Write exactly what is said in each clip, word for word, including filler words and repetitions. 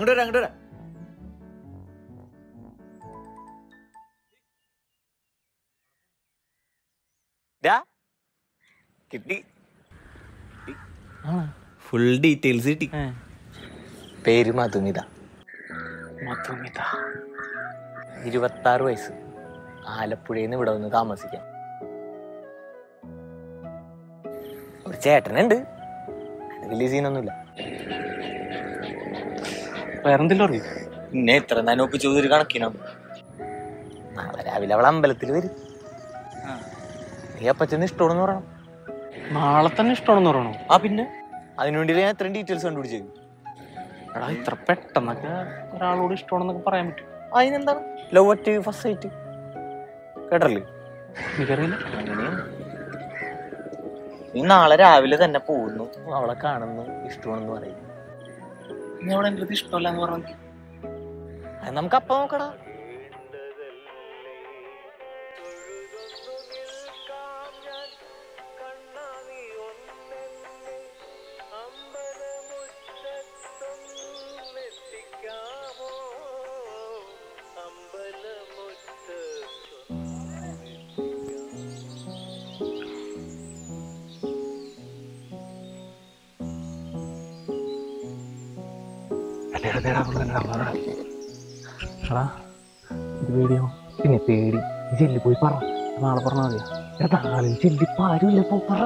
അങ്ങോട്ട് വരാം അങ്ങോട്ട് വരാം. കിട്ടി, ഫുൾ ഡീറ്റെയിൽസ് കിട്ടി. പേര് മധുമിത. മധുമിത ഇരുപത്തി ആറ് വയസ്സ്, ആലപ്പുഴയിൽ നിന്ന് ഇവിടെ വന്ന് താമസിക്കാം. ഒരു ചേട്ടനുണ്ട്, വലിയ സീനൊന്നുമില്ല. വേറെന്തെങ്കിലും അറിയും? പിന്നെ എത്ര നനോക്ക് ചോദ്യം കണക്കിനാണ്. നാളെ രാവിലെ അവളെ അമ്പലത്തിൽ വരും. നീ അപ്പച്ചന് ഇഷ്ടമാണെന്ന് പറയണം. നാളെ തന്നെ ഇഷ്ടമാണെന്ന് പറയണോ? ആ പിന്നെ അതിനുവേണ്ടി ഞാൻ എത്രയും ഡീറ്റെയിൽസ് കണ്ടുപിടിച്ചത്. എടാ ഇത്ര പെട്ടെന്നൊക്കെ ഒരാളോട് ഇഷ്ടമാണെന്നൊക്കെ പറയാൻ പറ്റും? അതിനെന്താണ്, ലവ് അറ്റ് ഫസ്റ്റ് സൈറ്റ് കേട്ടല്ലേ? എനിക്കറിയില്ല. നീ നാളെ രാവിലെ തന്നെ പോകുന്നു, അവളെ കാണുന്നു, ഇഷ്ടമാണെന്ന് പറയുന്നു. നീ അവിടെ എൻ്റെ അടുത്ത് ഇഷ്ടമല്ല എന്ന് പറഞ്ഞു. അത് നമുക്ക് അപ്പം നോക്കടാ. പിന്നെ പേടി ചെല്ലി പോയി പറ, നാളെ പറഞ്ഞാൽ മതിയാ. എടാ നാളെ ചെല്ലിപ്പോ ആരുമില്ല, പോ പറ.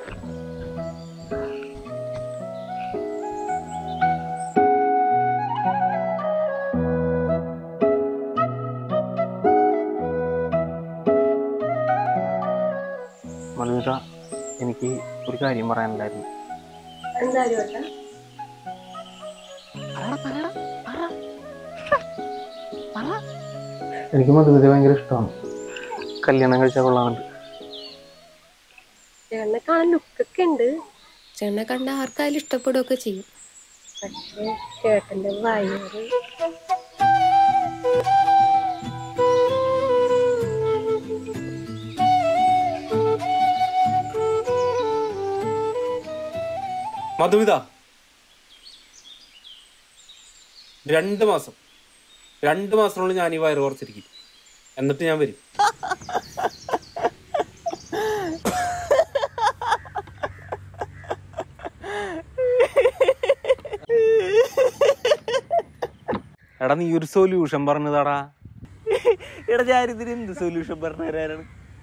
മധുമിത, എനിക്ക് ഒരു കാര്യം പറയാനുണ്ടായിരുന്നു. എനിക്ക് മധുമിത ഭയങ്കര ഇഷ്ടമാണ്. കല്യാണം കഴിച്ചാൽ കൊള്ളാറുണ്ട്. ചേട്ടനെ കാണാൻ ലുക്കൊക്കെ ഉണ്ട്. ചേട്ടനെ കണ്ട ആർക്കായാലും ഇഷ്ടപ്പെടുകയൊക്കെ ചെയ്യും. പക്ഷേ ചേട്ടന്റെ വയറ് മധുമിത, രണ്ട് മാസം രണ്ട് മാസത്തിനുള്ളിൽ ഞാൻ ഈ വയറ് കുറച്ചിരിക്കും. എന്നിട്ട് ഞാൻ വരും. എടാ നീ ഒരു സൊല്യൂഷൻ പറഞ്ഞതാടാ. എടാ ഞാനിതിന് എന്ത് സൊല്യൂഷൻ പറഞ്ഞു തരാനാണ്?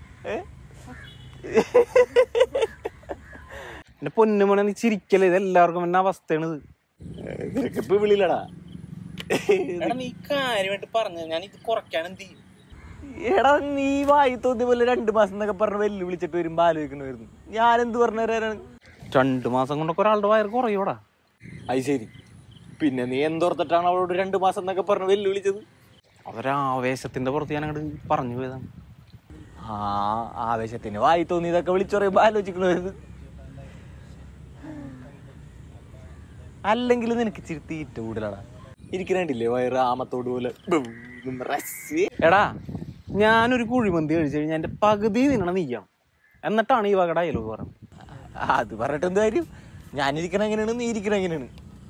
എന്റെ പൊന്നുമോനെ നീ ചിരിക്കല്ലേ, ഇത് എല്ലാവർക്കും എന്നെ അവസ്ഥയാണിത്. നിനക്കിപ്പോ വിളിയില്ലടാ. നീ കാര്യമായിട്ട് പറഞ്ഞു, ഞാൻ ഇത് കുറയ്ക്കാൻ എന്ത് ചെയ്യും? എടാ നീ വായി തോന്നിയ പോലെ രണ്ടു മാസം എന്നൊക്കെ പറഞ്ഞ് വെല്ലു വിളിച്ചിട്ട് വരുമ്പോ ആലോചിക്കണമായിരുന്നു. ഞാൻ എന്ത് പറഞ്ഞു തരാനാണ്? രണ്ടു മാസം കൊണ്ടൊക്കെ ഒരാളുടെ വയറ് കുറയൂടാ. അത് ശരി, പിന്നെ നീ എന്തോർത്തിട്ടാണ് അവളോട് രണ്ടു മാസം എന്നൊക്കെ പറഞ്ഞ് വെല്ലു വിളിച്ചത്? അവരാവേശത്തിന്റെ പുറത്ത് ഞാൻ അങ്ങോട്ട് പറഞ്ഞു പോയതാണ്. ആ ആവേശത്തിന് വായി തോന്നിയതൊക്കെ വിളിച്ചു പറയുമ്പോ ആലോചിക്കണമായിരുന്നു. അല്ലെങ്കിൽ നിനക്ക് ഇച്ചിരി തീറ്റ കൂടുതലാടാ. ഇരിക്കണില്ലേ വയറ് ആമത്തോട് പോലെ. എടാ ഞാനൊരു കുഴിമന്തി കഴിച്ചു കഴിഞ്ഞാൽ എന്റെ പകുതി നിന്നണ നീയാണ്, എന്നിട്ടാണ് ഈ വകട അയലോക്ക് പറഞ്ഞത്. അത് പറഞ്ഞിട്ട് എന്ത് കാര്യം? ഞാനിരിക്കണ എങ്ങനെയാണ്, നീ ഇരിക്കണ എങ്ങനെയാണ്?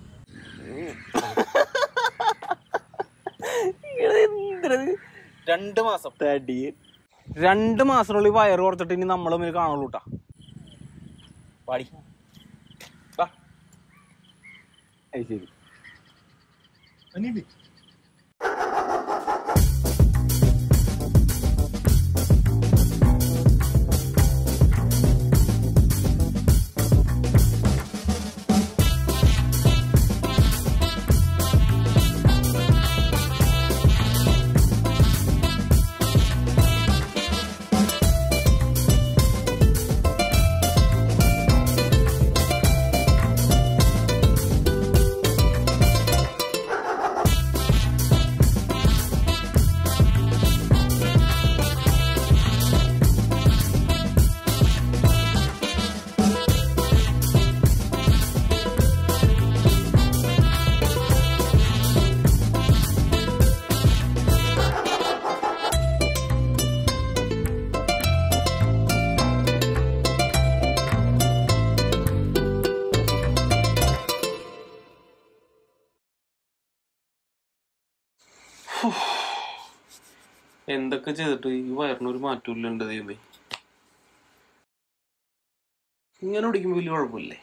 രണ്ട് മാസം തടി രണ്ട് മാസത്തിനുള്ളിൽ വയറ് കുറച്ചിട്ട് ഇനി നമ്മൾ തമ്മിൽ കാണുള്ളൂ കേട്ടാ. പാടി. അത് ശരി. എന്തൊക്കെ ചെയ്തിട്ട് ഈ വയറിനൊരു മാറ്റമില്ലുണ്ട് ദൈവമേ. ഇങ്ങനെ കുടിക്കുമ്പോൾ വലിയ കുഴപ്പമില്ലേ?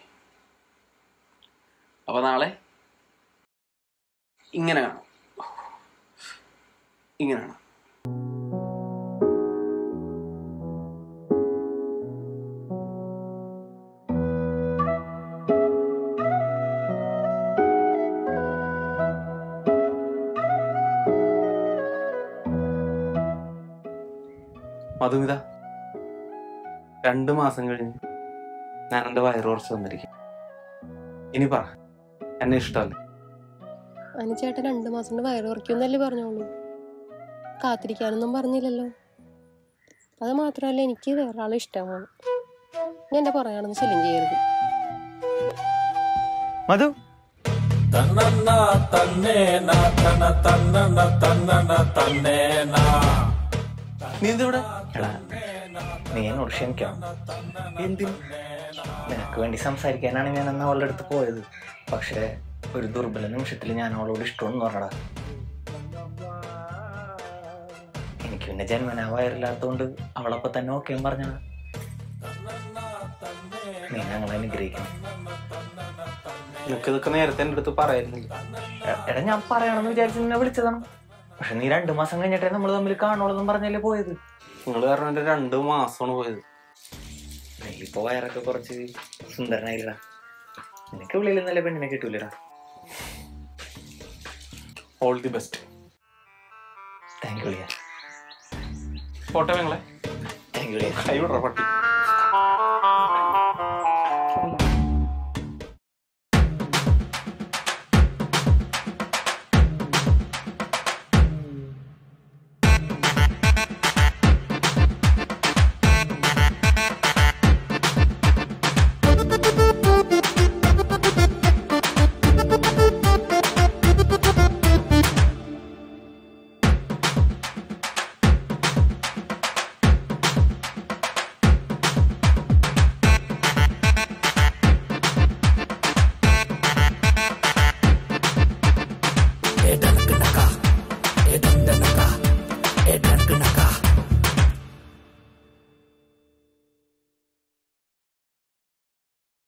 അപ്പൊ നാളെ ഇങ്ങനെ കാണാം, ഇങ്ങനെ കാണാം. മധുമിത, രണ്ടു മാസം കഴിഞ്ഞ് ഞാൻ എൻ്റെ വയറ് കുറച്ച് വന്നിരിക്കും. ഇനി പറ, എന്നെ ഇഷ്ടമല്ലേ? അതിന് ചേട്ടൻ രണ്ടു മാസം കൊണ്ട് വയറ് കുറയ്ക്കുമെന്നല്ലേ പറഞ്ഞോളൂ, കാത്തിരിക്കാനൊന്നും പറഞ്ഞില്ലല്ലോ. അത് മാത്രമല്ല, എനിക്ക് വേറെ ആളെ ഇഷ്ടമാണ്. ഞാൻ എൻ്റെ പുറകെയാണെന്ന് ശല്യം ചെയ്യരുത്. മധു, നീ എന്തിവിടെ? എടാ നീ എന്നോട് ക്ഷമിക്കണം. എന്തിന്? നിനക്ക് വേണ്ടി സംസാരിക്കാനാണ് ഞാൻ അന്ന് അവളുടെ അടുത്ത് പോയത്. പക്ഷേ ഒരു ദുർബല നിമിഷത്തിൽ ഞാൻ അവളോട് ഇഷ്ടമെന്ന് പറഞ്ഞടാ. എനിക്ക് പിന്നെ ജന്മനാ വയറില്ലാത്തതുകൊണ്ട് അവളപ്പോ തന്നെ ഓക്കെയും പറഞ്ഞടാ. നീ ഞങ്ങളെ അനുഗ്രഹിക്കണം. നിനക്കിതൊക്കെ നേരത്തെ എൻ്റെ അടുത്ത് പറയായിരുന്നില്ല. എടാ ഞാൻ പറയണമെന്ന് വിചാരിച്ച് നിന്നെ വിളിച്ചതാണ്. പക്ഷെ നീ രണ്ടു മാസം കഴിഞ്ഞിട്ടേ നമ്മൾ തമ്മിൽ കാണുള്ളൂന്നും പറഞ്ഞല്ലേ പോയത്. നിങ്ങൾ കാരണം എൻ്റെ രണ്ട് മാസമാണ് പോയത്. നീ ഇപ്പൊ വയറൊക്കെ കുറച്ച് സുന്ദരനായില്ലടാ. നിനക്ക് വിളിയിൽ നല്ല പെണ്ണിനെ കിട്ടൂലടാ. All the best. Thank you. പോട്ടെ നിങ്ങളെ. Thank you. കൈ വിടറ പട്ടി.